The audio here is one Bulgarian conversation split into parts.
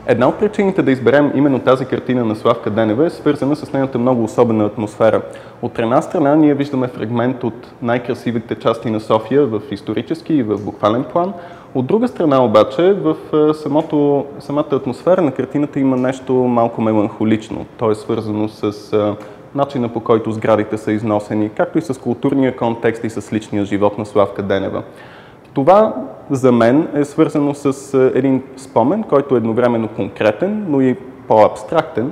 Една от причините да изберем именно тази картина на Славка Денева е свързана с нейната много особена атмосфера. От една страна ние виждаме фрагмент от най-красивите части на София в исторически и в буквален план. От друга страна обаче в самата атмосфера на картината има нещо малко меланхолично. То е свързано с начина, по който сградите са износени, както и с културния контекст и с личния живот на Славка Денева. Това за мен е свързано с един спомен, който е едновременно конкретен, но и по-абстрактен.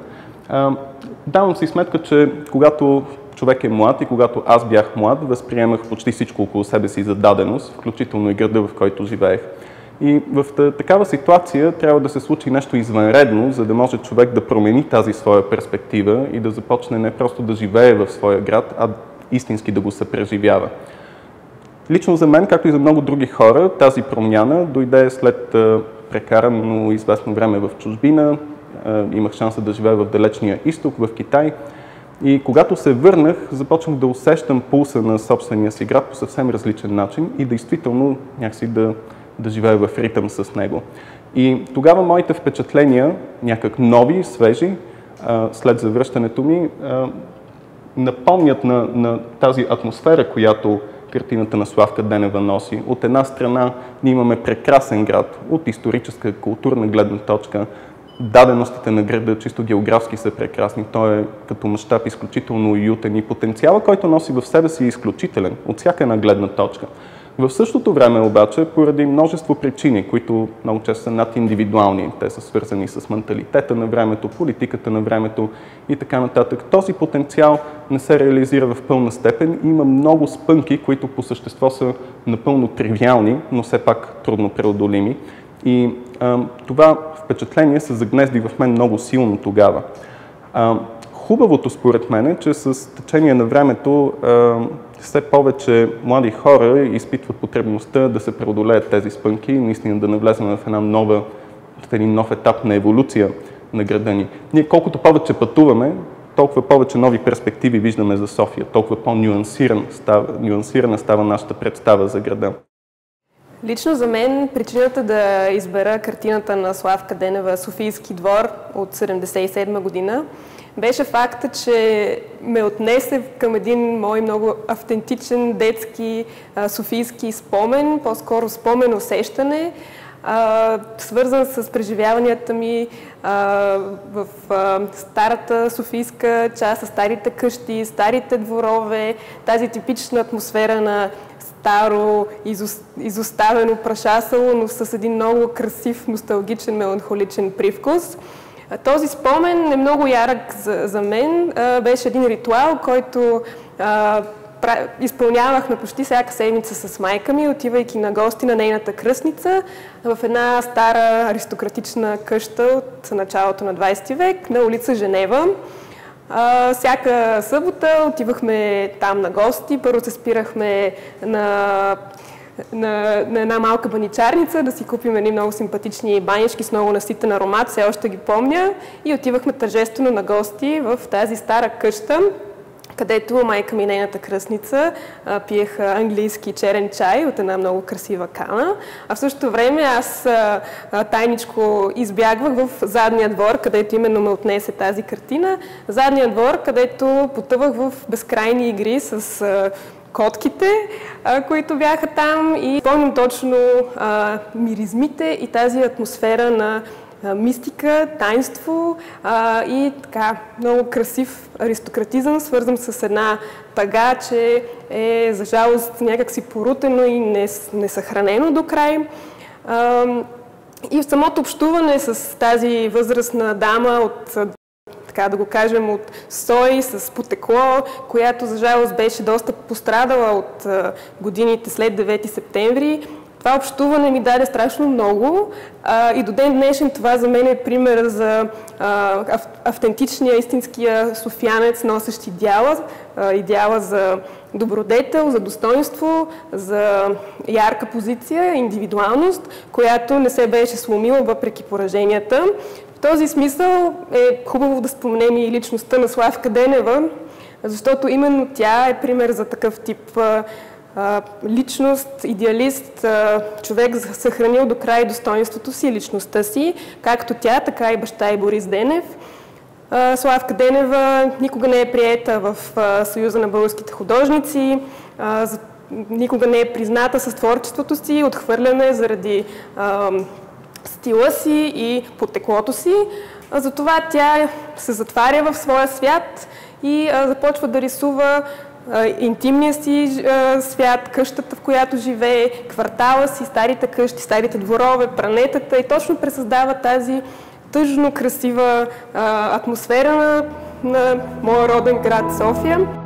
Давам си сметка, че когато човек е млад и когато аз бях млад, възприемах почти всичко около себе си за даденост, включително и града, в който живеех. И в такава ситуация трябва да се случи нещо извънредно, за да може човек да промени тази своя перспектива и да започне не просто да живее в своя град, а истински да го съпреживява. Лично за мен, както и за много други хора, тази промяна дойде след прекарано известно време в чужбина. Имах шанса да живея в далечния изток, в Китай. И когато се върнах, започнах да усещам пулса на собствения си град по съвсем различен начин и действително някакси да живея в ритъм с него. И тогава моите впечатления, някак нови, свежи, след завръщането ми, напомнят на тази атмосфера, която картината на Славка Денева носи. От една страна ние имаме прекрасен град, от историческа, културна гледна точка. Даденостите на града чисто географски са прекрасни. Той е като мащаб изключително уютен и потенциала, който носи в себе си, е изключителен от всяка една гледна точка. В същото време обаче, поради множество причини, които много често са надиндивидуални, те са свързани с менталитета на времето, политиката на времето и така нататък, този потенциал не се реализира в пълна степен и има много спънки, които по същество са напълно тривиални, но все пак трудно преодолими. И това впечатление се загнезди в мен много силно тогава. Хубавото според мен е, че с течение на времето все повече млади хора изпитват потребността да се преодолеят тези спънки и наистина да навлезем в един нов етап на еволюция на града ни. Ние колкото повече пътуваме, толкова повече нови перспективи виждаме за София, толкова по-нюансирана става нашата представа за града. Лично за мен причината да избера картината на Славка Денева "Софийски двор" от 1977 година беше факта, че ме отнесе към един мой много автентичен детски софийски спомен, по-скоро спомен-усещане, свързан с преживяванията ми в старата софийска част, с старите къщи, старите дворове, тази типична атмосфера на старо, изоставено прашасало, но с един много красив, носталгичен, меланхоличен привкус. Този спомен е много ярък за мен. Беше един ритуал, който изпълнявахме почти всяка седмица с майка ми, отивайки на гости на нейната кръстница в една стара аристократична къща от началото на 20 век на улица Женева. Всяка събота отивахме там на гости. Първо се спирахме на една малка баничарница да си купим едни много симпатични банички с много наситен аромат, все още ги помня, и отивахме тържествено на гости в тази стара къща, където майка ми и нейната кръстница пиеха английски черен чай от една много красива кана, а в същото време аз тайничко избягвах в задния двор, където именно ме отнесе тази картина. Задния двор, където потъвах в безкрайни игри с котките, които бяха там, и помням точно миризмите и тази атмосфера на мистика, таинство и така много красив аристократизъм, свързан с една тъга, че е за жалост някакси порутено и несъхранено до край. И в самото общуване с тази възрастна дама от, така да го кажем, от сой, с потекло, която за жалост беше доста пострадала от годините след 9 септември, това общуване ми даде страшно много и до ден днешен това за мен е пример за автентичния, истинския софиянец, носещ идеала за добродетел, за достоинство, за ярка позиция, индивидуалност, която не се беше сломила въпреки пораженията. В този смисъл е хубаво да споменем и личността на Славка Денева, защото именно тя е пример за такъв тип личност, идеалист, човек съхранил до край достоинството си, личността си, както тя, така и баща и Борис Денев. Славка Денева никога не е приета в Съюза на българските художници, никога не е призната с творчеството си, отхвърляне заради стила си и потеклото си. Затова тя се затваря в своя свят и започва да рисува интимния си свят, къщата, в която живее, квартала си, старите къщи, старите дворове, пранетата, и точно пресъздава тази тъжно красива атмосфера на моя роден град София.